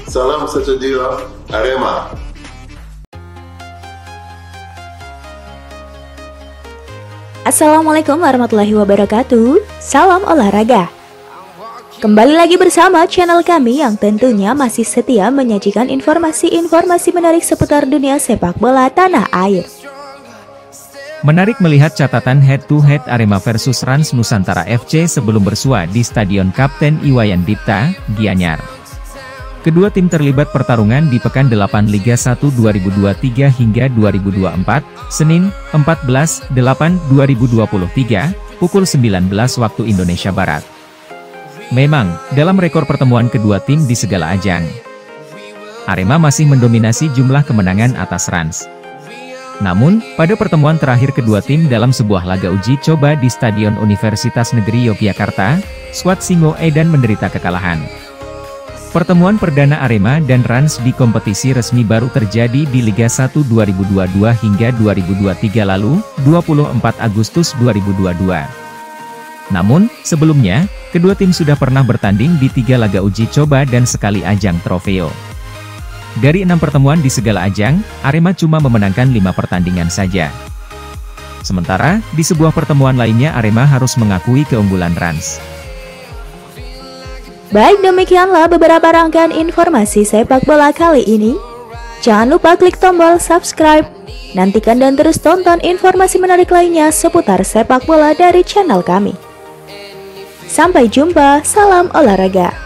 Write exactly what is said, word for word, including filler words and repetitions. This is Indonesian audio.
Salam sejahtera Arema. Assalamualaikum warahmatullahi wabarakatuh. Salam olahraga. Kembali lagi bersama channel kami yang tentunya masih setia menyajikan informasi-informasi menarik seputar dunia sepak bola tanah air. Menarik melihat catatan head-to-head Arema versus Rans Nusantara F C sebelum bersua di Stadion Kapten Iwayan Dipta, Gianyar. Kedua tim terlibat pertarungan di Pekan delapan Liga satu dua ribu dua puluh tiga hingga dua ribu dua puluh empat, Senin, empat belas delapan dua ribu dua puluh tiga, pukul sembilan belas waktu Indonesia Barat. Memang, dalam rekor pertemuan kedua tim di segala ajang, Arema masih mendominasi jumlah kemenangan atas Rans. Namun, pada pertemuan terakhir kedua tim dalam sebuah laga uji coba di Stadion Universitas Negeri Yogyakarta, skuad Singo Edan menderita kekalahan. Pertemuan perdana Arema dan Rans di kompetisi resmi baru terjadi di Liga satu dua ribu dua puluh dua hingga dua ribu dua puluh tiga lalu, dua puluh empat Agustus dua ribu dua puluh dua. Namun, sebelumnya, kedua tim sudah pernah bertanding di tiga laga uji coba dan sekali ajang trofeo. Dari enam pertemuan di segala ajang, Arema cuma memenangkan lima pertandingan saja. Sementara, di sebuah pertemuan lainnya Arema harus mengakui keunggulan Rans. Baik, demikianlah beberapa rangkaian informasi sepak bola kali ini. Jangan lupa klik tombol subscribe. Nantikan dan terus tonton informasi menarik lainnya seputar sepak bola dari channel kami. Sampai jumpa, salam olahraga.